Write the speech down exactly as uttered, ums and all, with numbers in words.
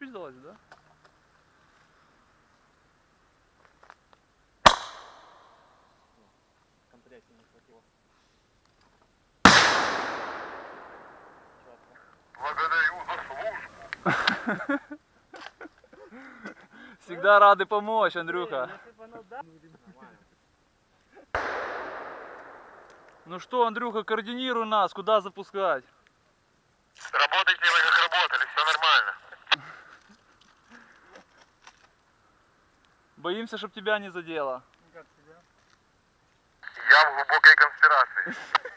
Чуть залазит, да? Компрессии не хватило. Благодарю за службу. Всегда рады помочь, Андрюха. Ну что, Андрюха, координируй нас, куда запускать? Работайте вы как работали, все нормально. Боимся, чтобы тебя не задело. Я в глубокой конспирации.